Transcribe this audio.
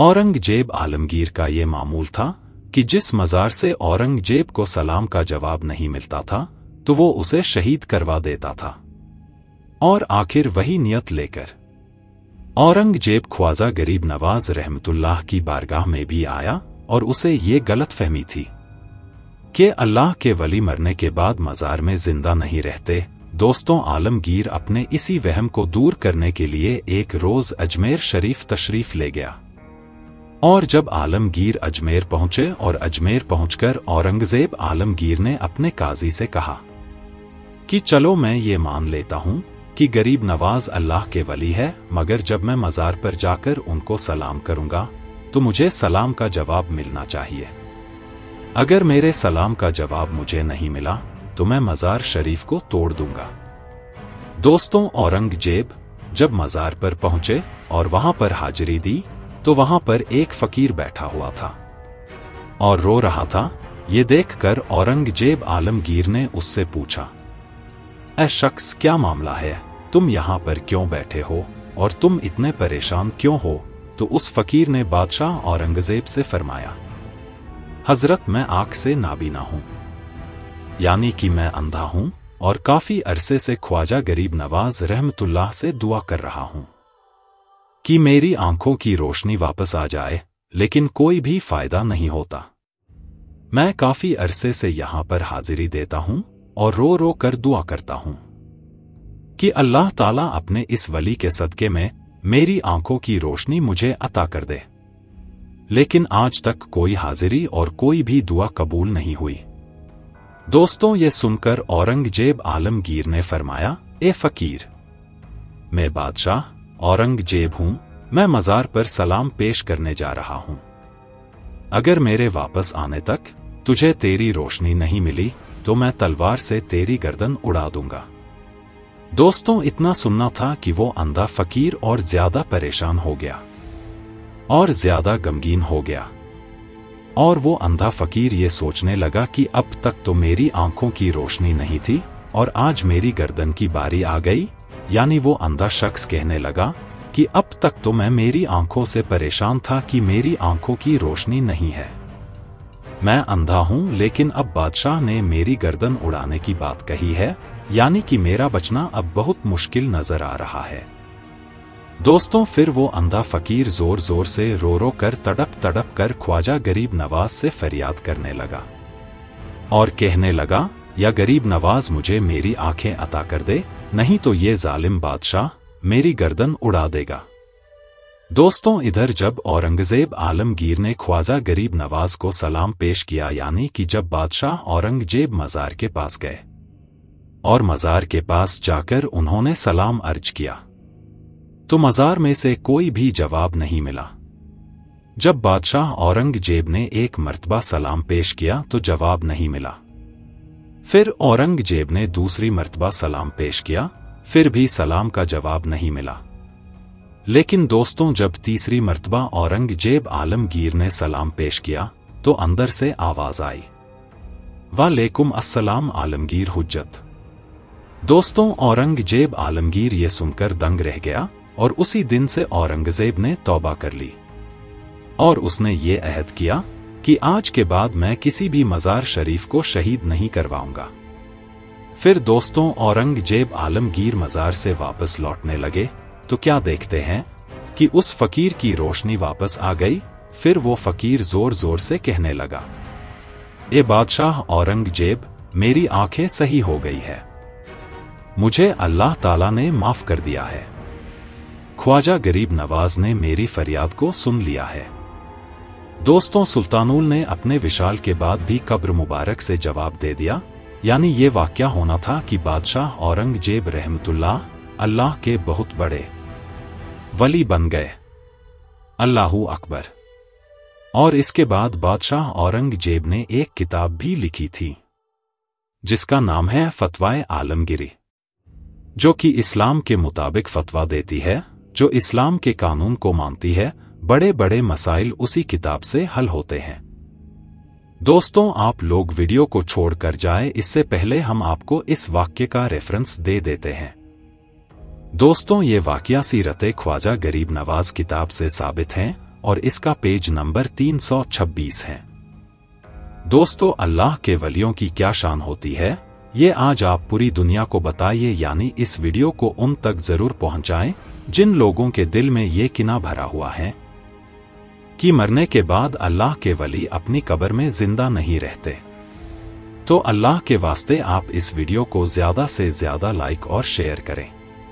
औरंगजेब आलमगीर का ये मामूल था कि जिस मज़ार से औरंगजेब को सलाम का जवाब नहीं मिलता था तो वो उसे शहीद करवा देता था। और आखिर वही नियत लेकर औरंगजेब ख्वाजा गरीब नवाज रहमतुल्लाह की बारगाह में भी आया और उसे ये गलतफहमी थी कि अल्लाह के वली मरने के बाद मज़ार में जिंदा नहीं रहते। दोस्तों, आलमगीर अपने इसी वहम को दूर करने के लिए एक रोज अजमेर शरीफ तशरीफ ले गया। और जब आलमगीर अजमेर पहुंचे और अजमेर पहुंचकर औरंगजेब आलमगीर ने अपने काजी से कहा कि चलो मैं ये मान लेता हूं कि गरीब नवाज अल्लाह के वली है, मगर जब मैं मज़ार पर जाकर उनको सलाम करूंगा तो मुझे सलाम का जवाब मिलना चाहिए। अगर मेरे सलाम का जवाब मुझे नहीं मिला तो मैं मज़ार शरीफ को तोड़ दूंगा। दोस्तों, औरंगजेब जब मज़ार पर पहुंचे और वहां पर हाजिरी दी तो वहां पर एक फकीर बैठा हुआ था और रो रहा था। ये देखकर औरंगजेब आलमगीर ने उससे पूछा, ऐ शख्स, क्या मामला है? तुम यहां पर क्यों बैठे हो और तुम इतने परेशान क्यों हो? तो उस फकीर ने बादशाह औरंगजेब से फरमाया, हजरत, मैं आंख से नाबीना हूं, यानी कि मैं अंधा हूं और काफी अरसे से ख्वाजा गरीब नवाज रहमतुल्लाह से दुआ कर रहा हूं कि मेरी आंखों की रोशनी वापस आ जाए, लेकिन कोई भी फायदा नहीं होता। मैं काफी अरसे से यहां पर हाजिरी देता हूं और रो रो कर दुआ करता हूं कि अल्लाह ताला अपने इस वली के सदके में मेरी आंखों की रोशनी मुझे अता कर दे, लेकिन आज तक कोई हाजिरी और कोई भी दुआ कबूल नहीं हुई। दोस्तों, ये सुनकर औरंगजेब आलमगीर ने फरमाया, ए फकीर, मैं बादशाह औरंगजेब हूं, मैं मज़ार पर सलाम पेश करने जा रहा हूं। अगर मेरे वापस आने तक तुझे तेरी रोशनी नहीं मिली तो मैं तलवार से तेरी गर्दन उड़ा दूंगा। दोस्तों, इतना सुनना था कि वो अंधा फकीर और ज्यादा परेशान हो गया और ज्यादा गमगीन हो गया। और वो अंधा फकीर ये सोचने लगा कि अब तक तो मेरी आंखों की रोशनी नहीं थी और आज मेरी गर्दन की बारी आ गई। यानी वो अंधा शख्स कहने लगा कि अब तक तो मैं मेरी आंखों से परेशान था कि मेरी आंखों की रोशनी नहीं है। मैं अंधा हूं, लेकिन अब बादशाह ने मेरी गर्दन उड़ाने की बात कही है, यानी कि मेरा बचना अब बहुत मुश्किल नजर आ रहा है। दोस्तों, फिर वो अंधा फकीर जोर जोर से रो रो कर तड़प कर ख्वाजा गरीब नवाज से फरियाद करने लगा और कहने लगा, या गरीब नवाज मुझे मेरी आंखें अता कर दे, नहीं तो ये जालिम बादशाह मेरी गर्दन उड़ा देगा। दोस्तों, इधर जब औरंगजेब आलमगीर ने ख्वाजा गरीब नवाज को सलाम पेश किया, यानी कि जब बादशाह औरंगजेब मज़ार के पास गए और मज़ार के पास जाकर उन्होंने सलाम अर्ज किया तो मज़ार में से कोई भी जवाब नहीं मिला। जब बादशाह औरंगजेब ने एक मर्तबा सलाम पेश किया तो जवाब नहीं मिला। फिर औरंगजेब ने दूसरी मर्तबा सलाम पेश किया, फिर भी सलाम का जवाब नहीं मिला। लेकिन दोस्तों, जब तीसरी मर्तबा औरंगजेब आलमगीर ने सलाम पेश किया तो अंदर से आवाज आई, वालेकुम अस्सलाम आलमगीर हुज्जत। दोस्तों, औरंगजेब आलमगीर ये सुनकर दंग रह गया और उसी दिन से औरंगजेब ने तौबा कर ली और उसने ये अहद किया कि आज के बाद मैं किसी भी मज़ार शरीफ को शहीद नहीं करवाऊंगा। फिर दोस्तों, औरंगजेब आलमगीर मज़ार से वापस लौटने लगे तो क्या देखते हैं कि उस फकीर की रोशनी वापस आ गई। फिर वो फकीर जोर जोर से कहने लगा, ए बादशाह औरंगजेब, मेरी आंखें सही हो गई है, मुझे अल्लाह ताला ने माफ कर दिया है। ख्वाजा गरीब नवाज ने मेरी फरियाद को सुन लिया है। दोस्तों, सुल्तानुल ने अपने विशाल के बाद भी कब्र मुबारक से जवाब दे दिया। यानी ये वाक़या होना था कि बादशाह औरंगजेब रहमतुल्लाह अल्लाह के बहुत बड़े वली बन गए। अल्लाहू अकबर। और इसके बाद बादशाह औरंगजेब ने एक किताब भी लिखी थी जिसका नाम है फतवाए आलमगिरी, जो कि इस्लाम के मुताबिक फतवा देती है, जो इस्लाम के कानून को मानती है। बड़े बड़े मसाइल उसी किताब से हल होते हैं। दोस्तों, आप लोग वीडियो को छोड़कर जाए, इससे पहले हम आपको इस वाक्य का रेफरेंस दे देते हैं। दोस्तों, ये वाकया सीरत ख्वाजा गरीब नवाज किताब से साबित हैं اور اس کا پیج نمبر 326 ہے۔ دوستو، اللہ کے ولیوں کی کیا شان ہوتی ہے، یہ آج آپ پوری دنیا کو بتائیے، یعنی اس ویڈیو کو ان تک ضرور پہنچائیں جن لوگوں کے دل میں یہ کینہ بھرا ہوا ہے کہ مرنے کے بعد اللہ کے ولی اپنی قبر میں زندہ نہیں رہتے۔ تو اللہ کے واسطے آپ اس ویڈیو کو زیادہ سے زیادہ لائک اور شیئر کریں۔